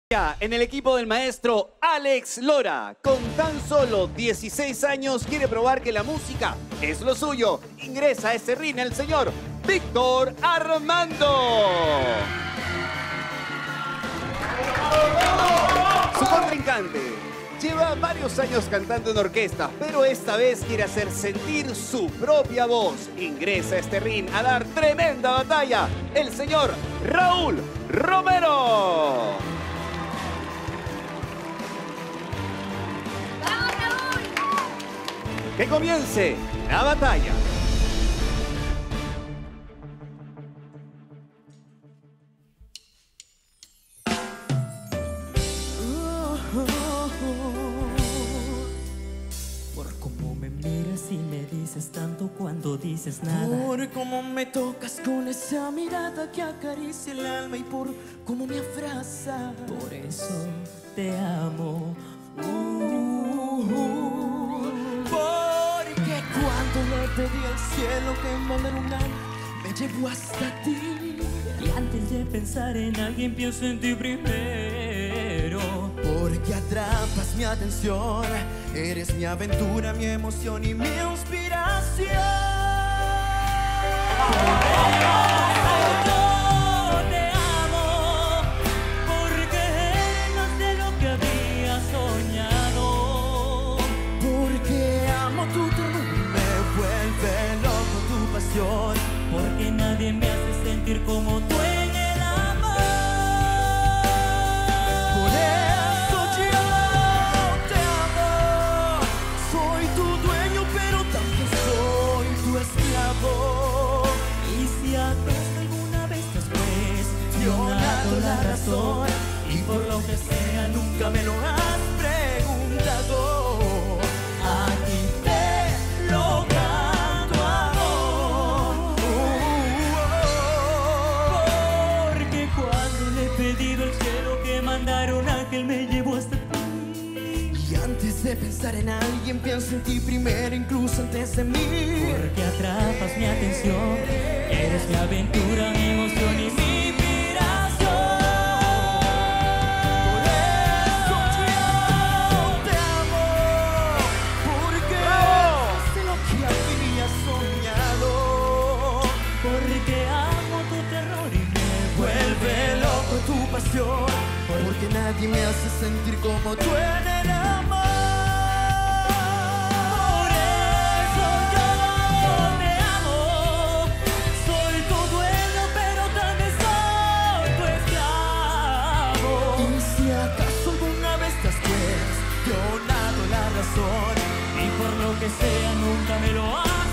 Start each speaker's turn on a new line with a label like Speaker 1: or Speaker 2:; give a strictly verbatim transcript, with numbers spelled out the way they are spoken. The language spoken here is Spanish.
Speaker 1: En el equipo del maestro Alex Lora, con tan solo dieciséis años, quiere probar que la música es lo suyo. Ingresa a este ring el señor Víctor Armando. Su contrincante lleva varios años cantando en orquesta, pero esta vez quiere hacer sentir su propia voz. Ingresa a este ring a dar tremenda batalla el señor Raúl Romero. Que comience la batalla.
Speaker 2: Por cómo me miras y me dices tanto cuando dices nada.
Speaker 3: Por cómo me tocas con esa mirada que acaricia el alma y por cómo me abrazas.
Speaker 2: Por eso te amo. Uh, uh.
Speaker 3: Porque cuando le pedí al cielo que mandara un ángel, me llevó hasta ti.
Speaker 2: Y antes de pensar en alguien pienso en ti primero.
Speaker 3: Porque atrapas mi atención, eres mi aventura, mi emoción y mi inspiración.
Speaker 2: Porque nadie me hace sentir como tú en el amor.
Speaker 3: Por eso yo te amo. Soy tu dueño, pero también soy tu esclavo.
Speaker 2: Y si acaso alguna vez después
Speaker 3: te he dado la razón,
Speaker 2: y por lo que sea
Speaker 3: nunca me lo has preguntado, aquí te lo
Speaker 2: que me llevó hasta ti.
Speaker 3: Y antes de pensar en alguien pienso en ti primero, incluso antes de mí.
Speaker 2: Porque atrapas mi atención, eres mi aventura, mi emoción y mi inspiración.
Speaker 3: Por eso yo te amo, porque oh. sé lo que había soñado.
Speaker 2: Porque amo tu terror y me
Speaker 3: vuelve loco tu pasión. Porque nadie me hace sentir como tú en el amor.
Speaker 2: Por eso yo te amo. Soy tu dueño, pero también soy tu esclavo.
Speaker 3: Y si acaso alguna vez después te he dado la razón,
Speaker 2: y por lo que sea nunca me lo has